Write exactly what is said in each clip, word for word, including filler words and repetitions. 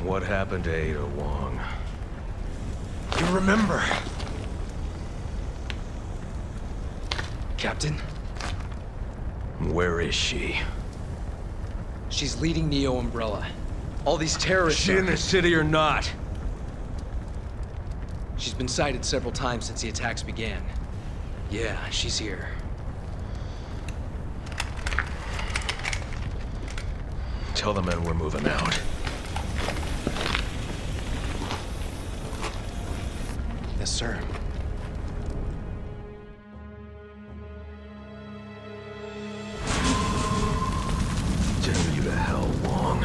What happened to Ada Wong? You remember? Captain? Where is she? She's leading Neo Umbrella. All these terrorists Is she are... in the city or not? She's been sighted several times since the attacks began. Yeah, she's here. Tell the men we're moving out. Yes, sir. Send you to hell, Wong.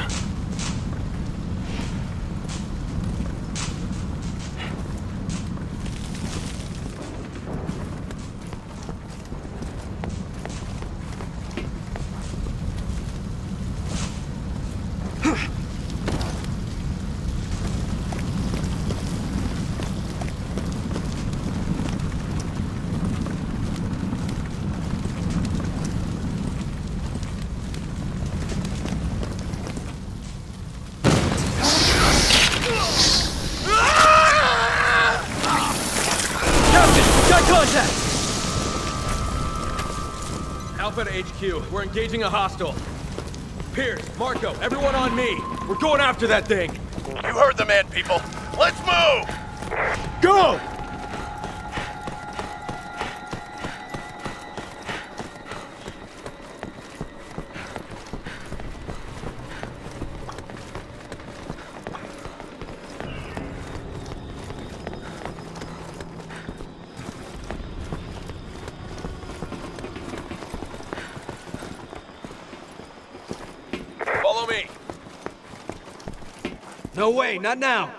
Alpha to H Q. We're engaging a hostile. Pierce, Marco, everyone on me. We're going after that thing. You heard the man, people. Let's move! Go! Follow me. No way, not now!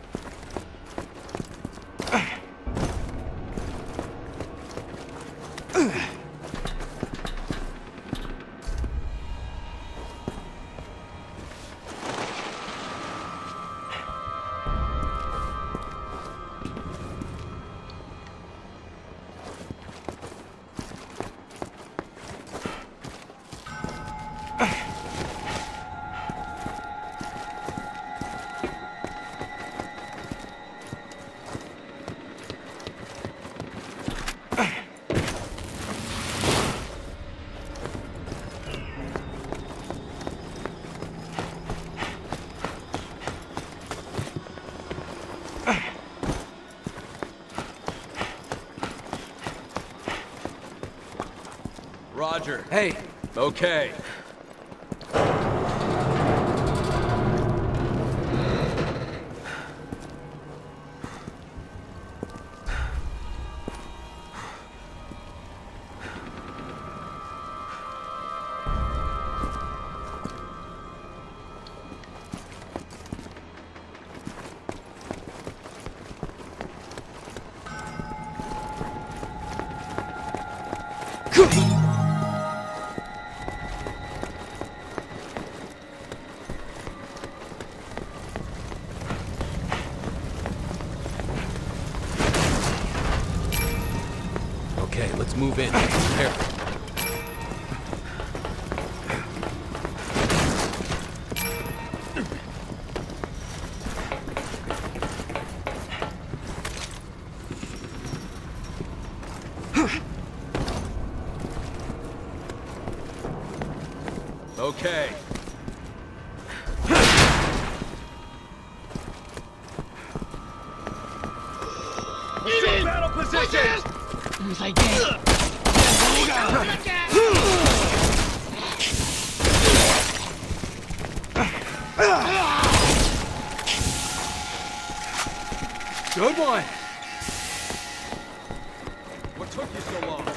Roger. Hey, Okay. okay, let's move in. Careful. Okay. Pursue battle positions! Good one! What took you so long?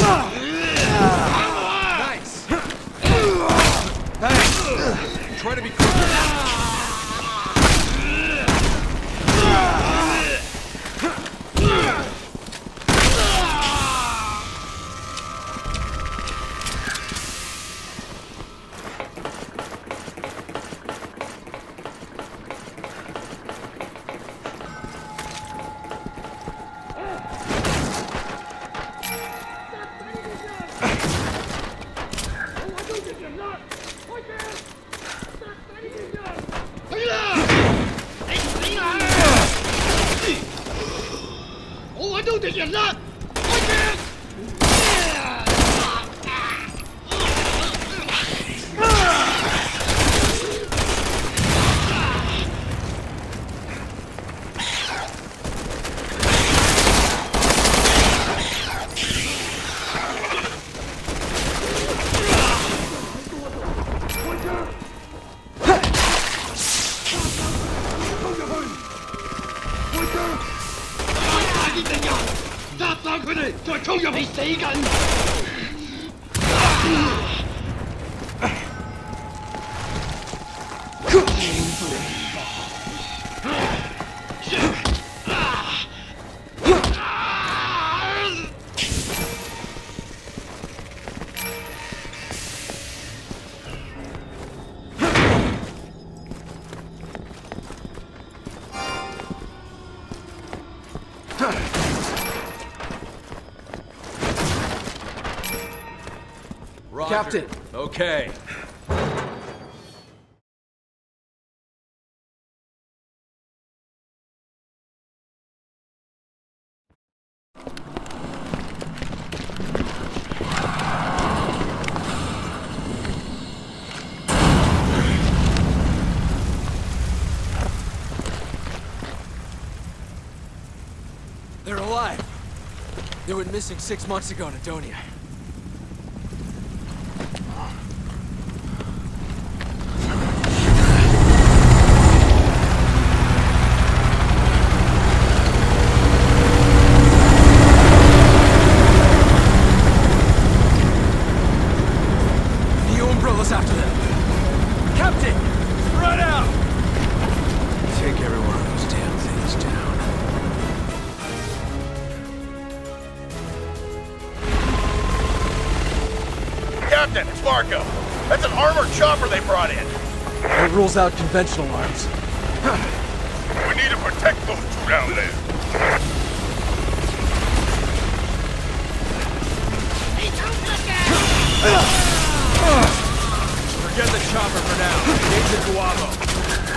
Nice! Thanks! Try to be Roger. Captain. Okay. They're alive. They went missing six months ago in Adonia. The Umbrella's after them. Captain! Run out! Take every one of those damn things down. Captain, it's Marco. That's an armored chopper they brought in. That rules out conventional arms. We need to protect those two down there. Forget the chopper for now. Engage the Guavo.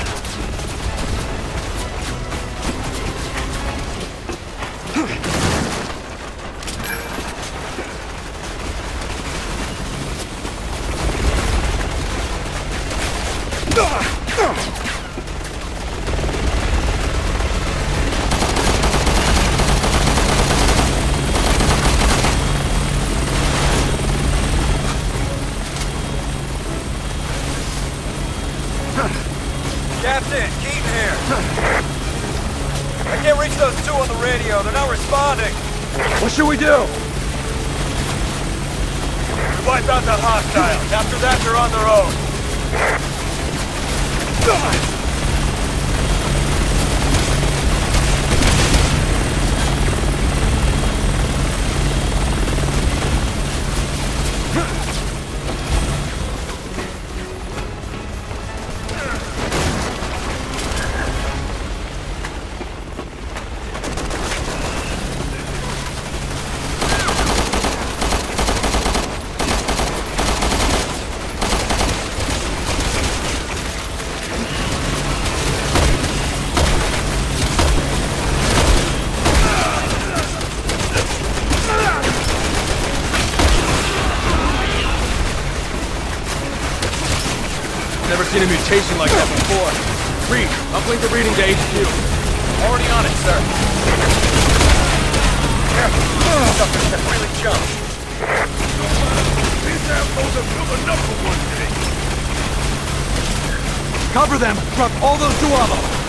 Captain, Keaton here. I can't reach those two on the radio. They're not responding. What should we do? We wipe out the hostiles. After that, they're on their own. Never seen a mutation like that before. Reed, uplink the reading to H Q. Already on it, sir. Something that really jumped. These assholes have killed enough for one day. Cover them! Drop all those Duavo!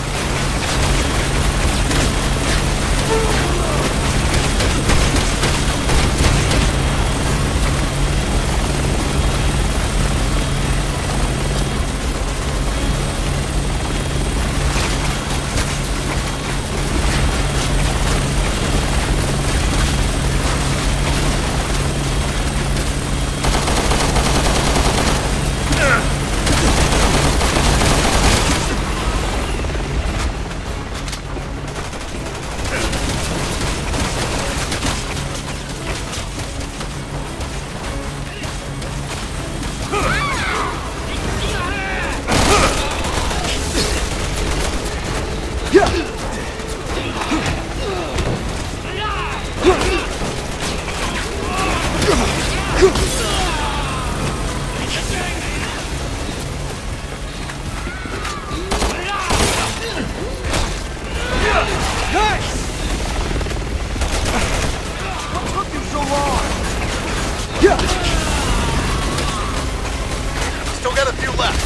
Still got a few left.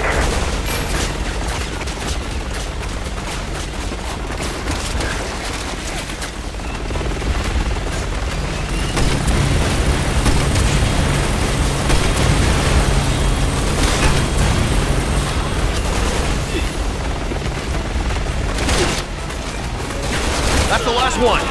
That's the last one.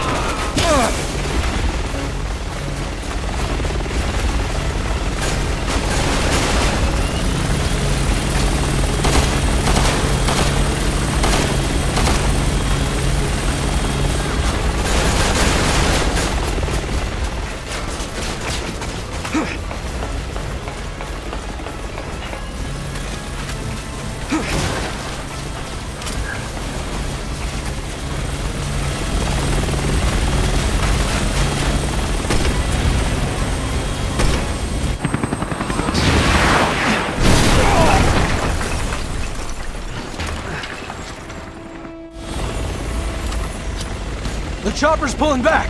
The chopper's pulling back!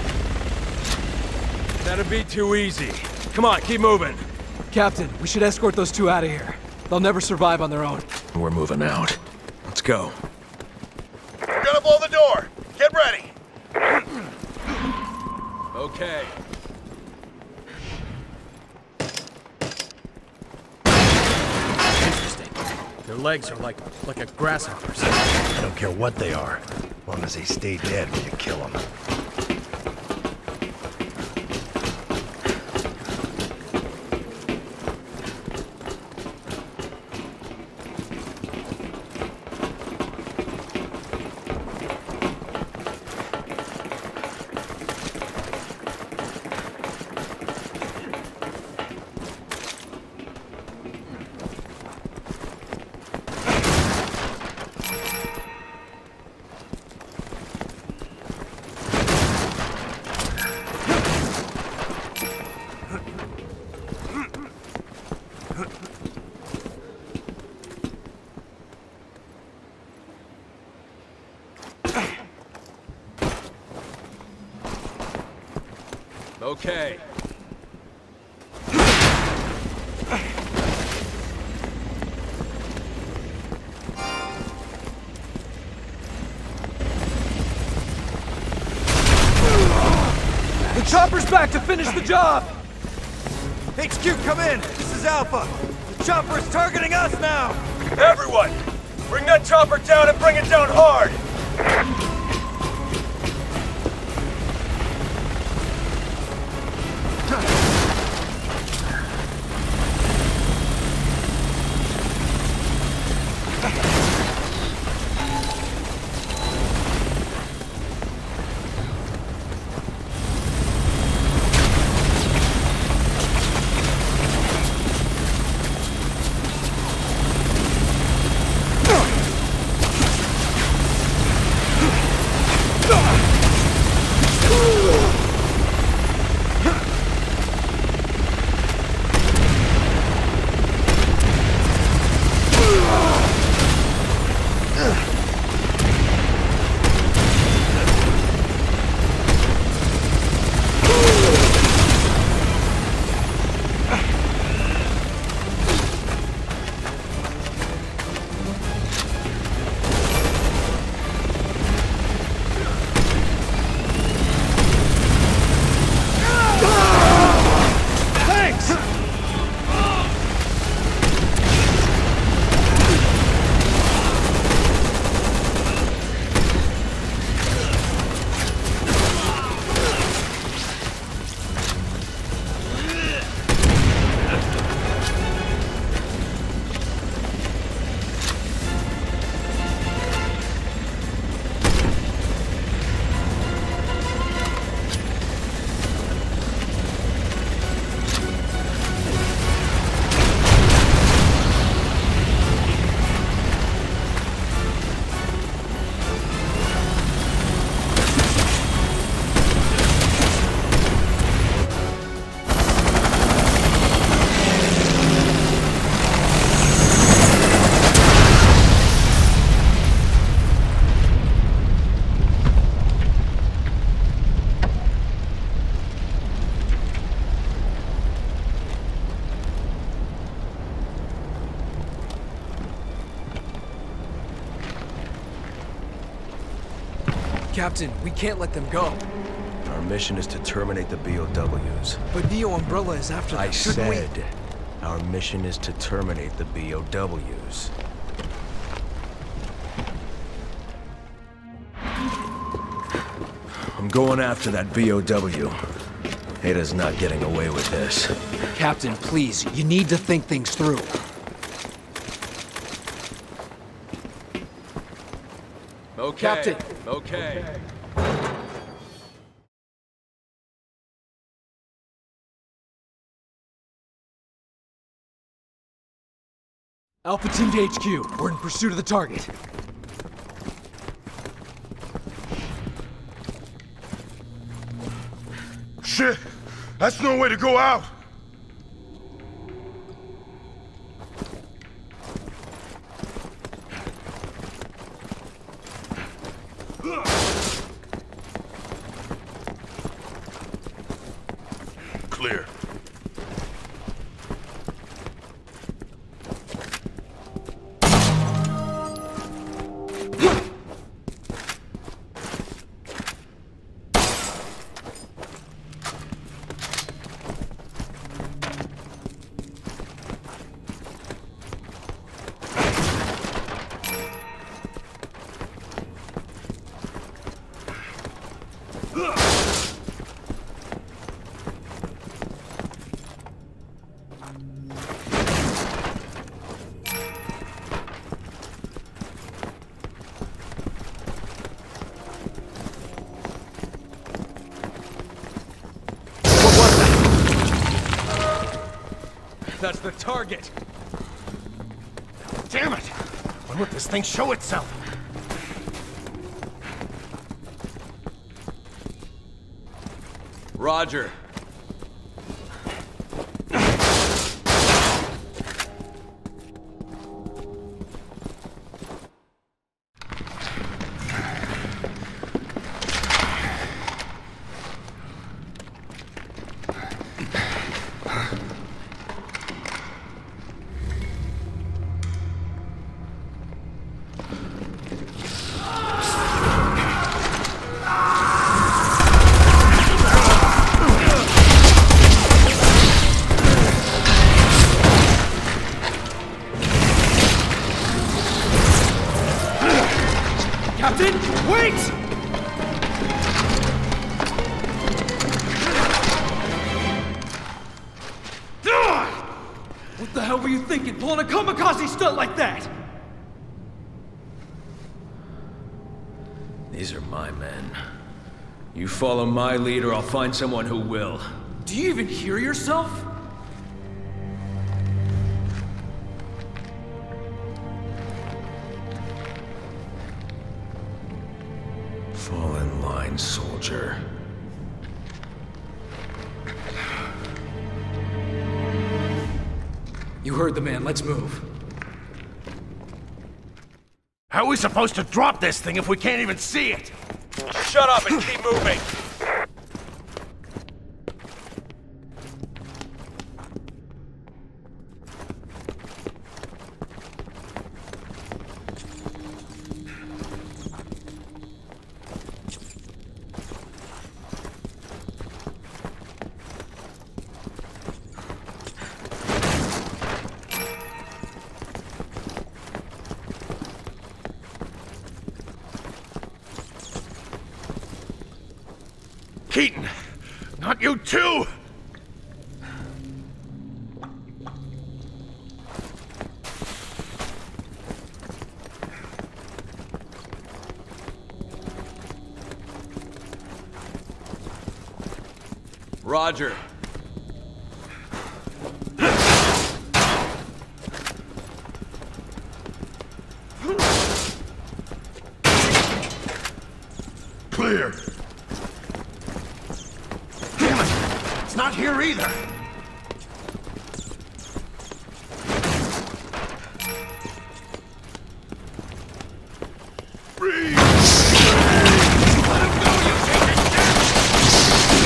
That'd be too easy. Come on, keep moving. Captain, we should escort those two out of here. They'll never survive on their own. We're moving out. Let's go. We're gonna blow the door. Get ready. Okay. Interesting. Their legs are like like a grasshopper's. I don't care what they are, as long as they stay dead when you kill them. Okay. The chopper's back to finish the job! H Q, come in! This is Alpha! The chopper's targeting us now! Everyone! Bring that chopper down and bring it down hard! Captain, we can't let them go. Our mission is to terminate the B O Ws. But Neo Umbrella is after them. I Shouldn't said, our mission is to terminate the B O Ws. I'm going after that B O W. Ada's not getting away with this. we? Captain, please, you need to think things through. Okay. Captain. Okay. Alpha Team to H Q. We're in pursuit of the target. Shit! That's no way to go out! That's the target. Damn it! When would this thing show itself? Roger. Captain, wait! What the hell were you thinking, pulling a kamikaze stunt like that? These are my men. You follow my lead or I'll find someone who will. Do you even hear yourself? Fall in line, soldier. You heard the man, let's move. How are we supposed to drop this thing if we can't even see it? Shut up and keep moving. Keaton! Not you too! Roger. Clear! It's not here either. Freeze! Let him go, you piece of shit!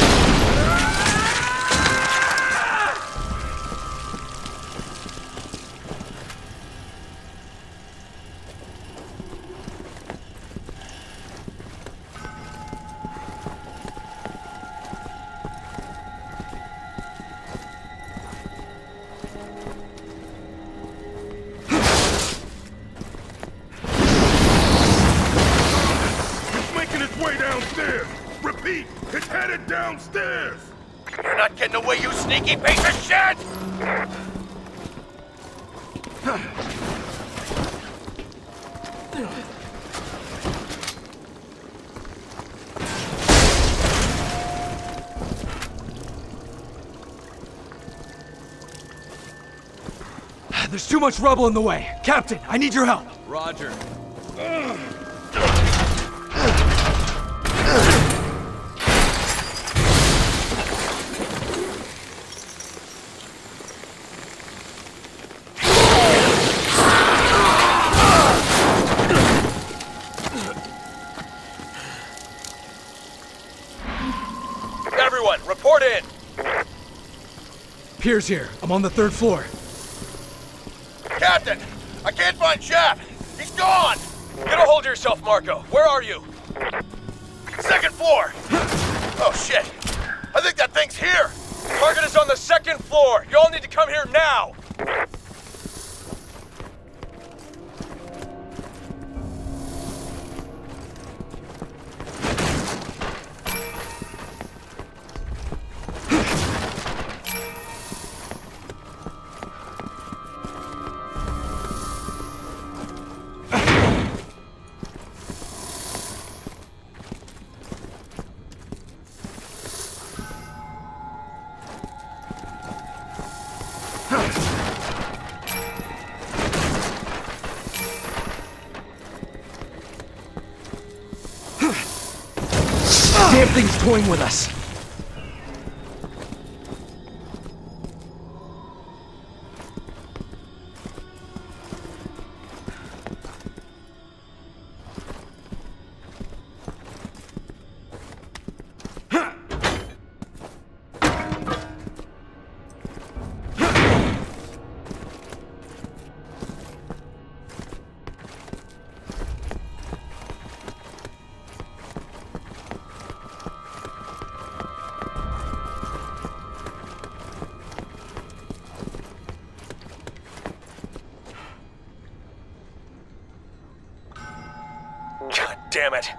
It's making its way downstairs! Repeat, it's headed downstairs! You're not getting away, you sneaky piece of shit! There's too much rubble in the way. Captain, I need your help. Roger. Everyone, report in! Piers here. I'm on the third floor. Captain, I can't find Shaft. He's gone! Get a hold of yourself, Marco. Where are you? Second floor! Oh, shit. I think that thing's here! Target is on the second floor! You all need to come here now! Something's toying with us. God damn it.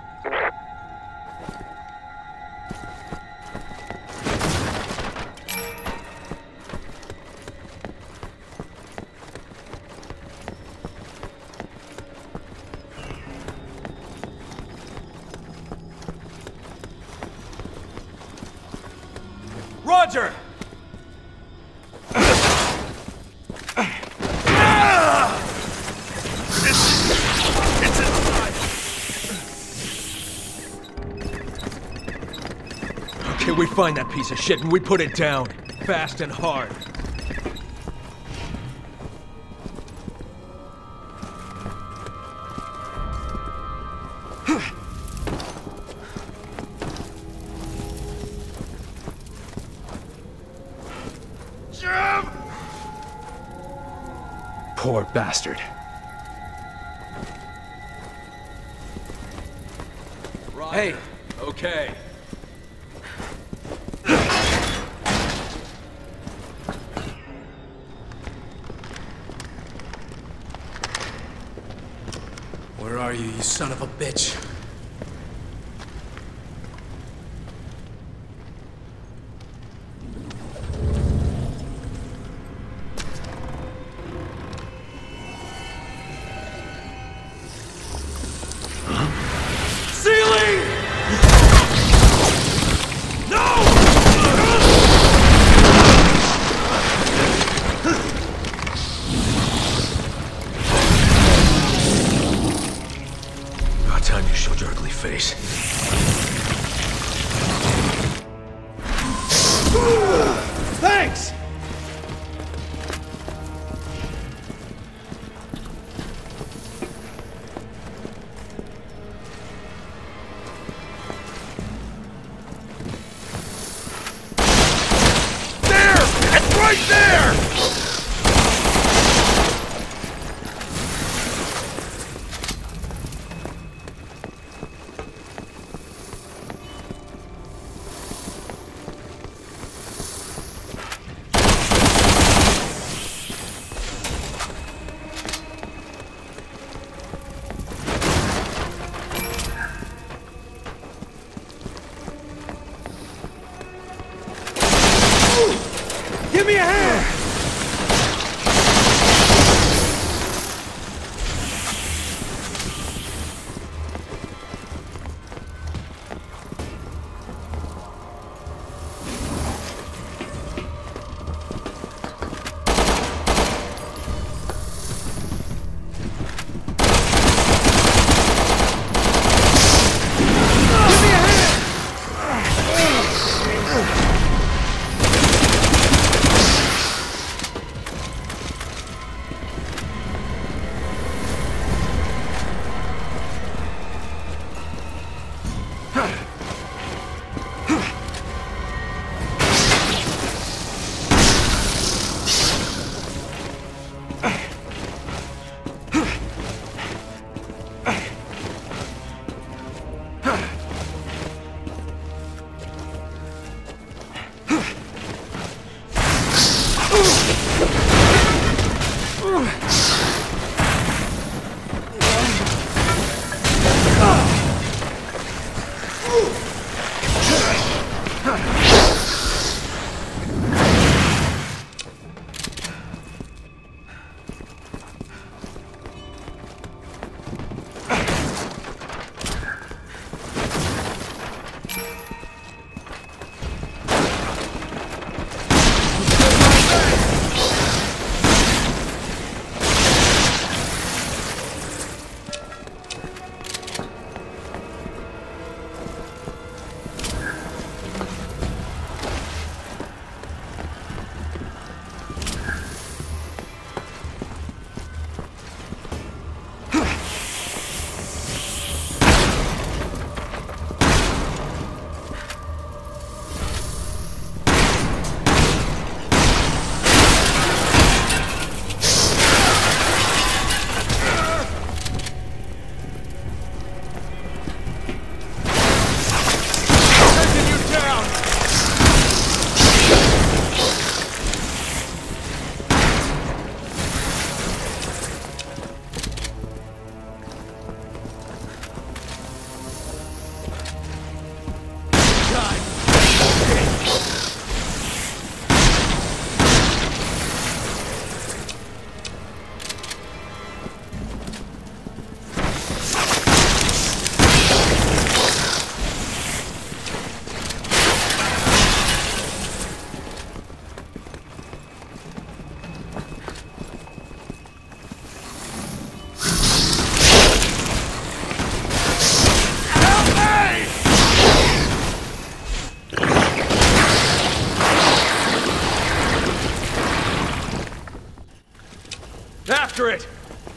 Roger! Okay, we find that piece of shit and we put it down. Fast and hard. Poor bastard. Hey, okay. Where are you, you son of a bitch? Time you showed your ugly face. Thanks! There! It's right there! Give me a hand! after it!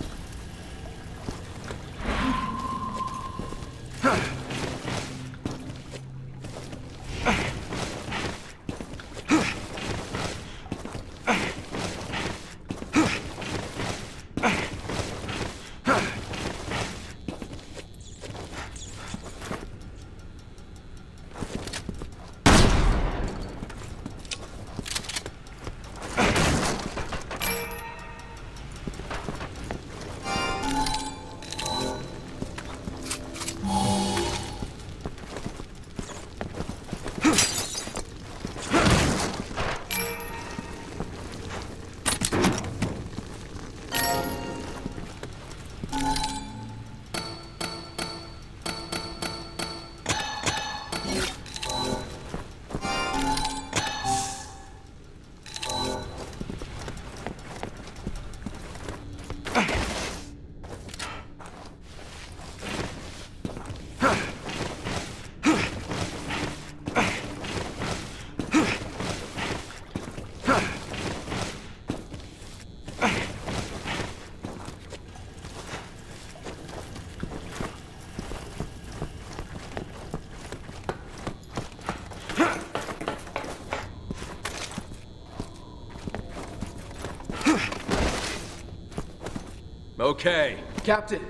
Okay. Captain!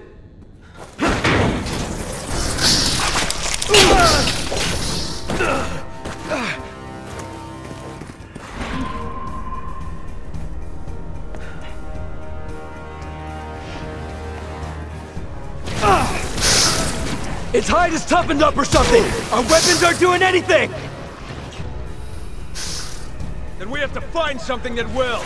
Its hide is toughened up or something! Our weapons aren't doing anything! Then we have to find something that will!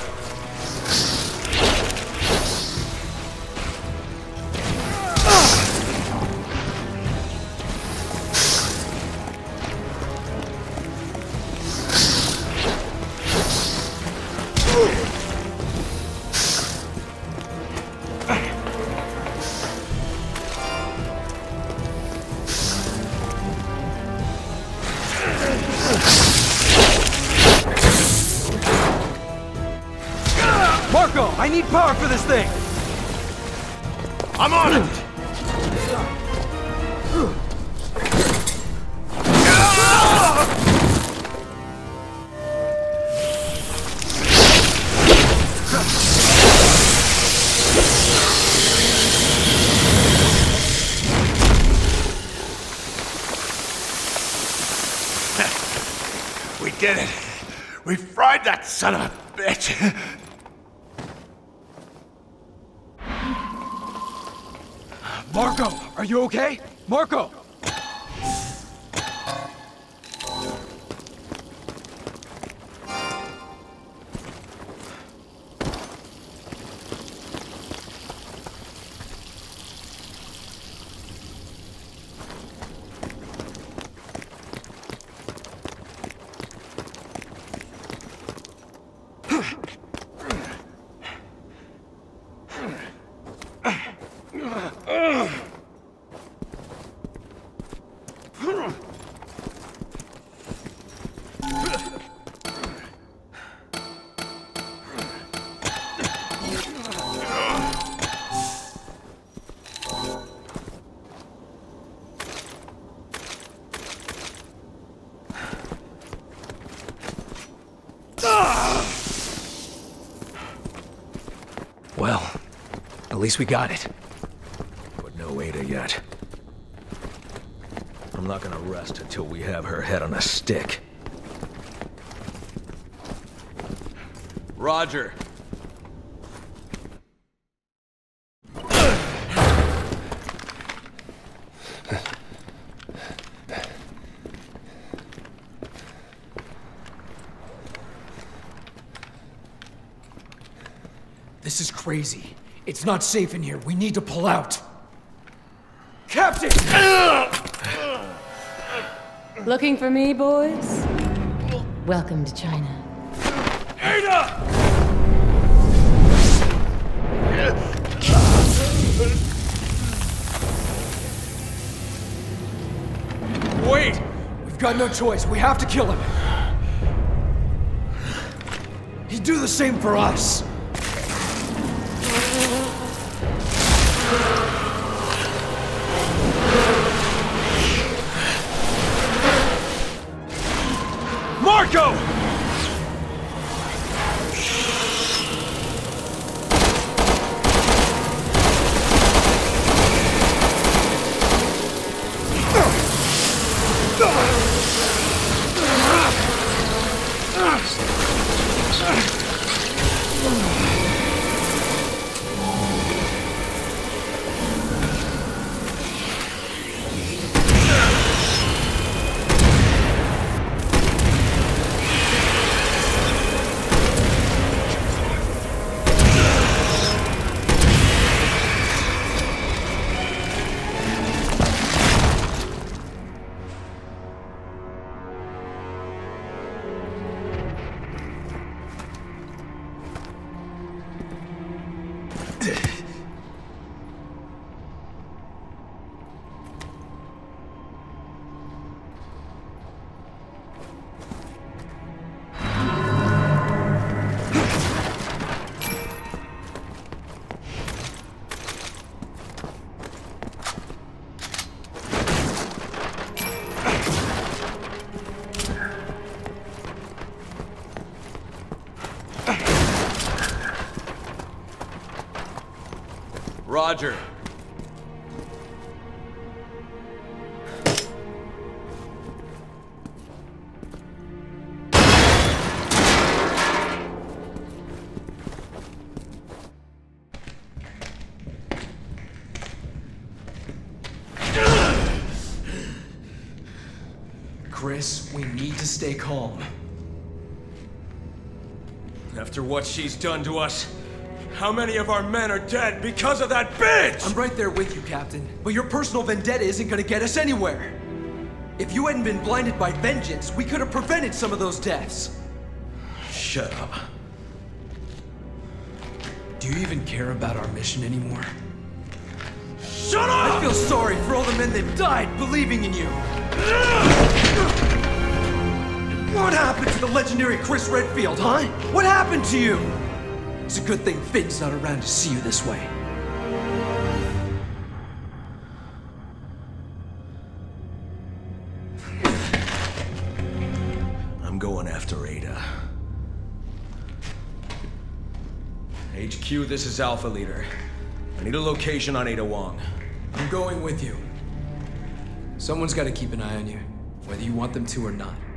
Marco, I need power for this thing! I'm on it! We did it! We fried that son of a bitch! Marco, are you okay? Marco! Well, at least we got it. But no Ada yet. I'm not gonna rest until we have her head on a stick. Roger. This is crazy. It's not safe in here. We need to pull out. Captain! Looking for me, boys? Welcome to China. Ada! Wait! We've got no choice. We have to kill him. He'd do the same for us. Roger. Chris, we need to stay calm. After what she's done to us, how many of our men are dead because of that bitch? I'm right there with you, Captain. But your personal vendetta isn't gonna get us anywhere. If you hadn't been blinded by vengeance, we could have prevented some of those deaths. Shut up. Do you even care about our mission anymore? Shut up! I feel sorry for all the men that died believing in you. What happened to the legendary Chris Redfield, huh? What happened to you? It's a good thing Finn's not around to see you this way. I'm going after Ada. H Q, this is Alpha Leader. I need a location on Ada Wong. I'm going with you. Someone's got to keep an eye on you, whether you want them to or not.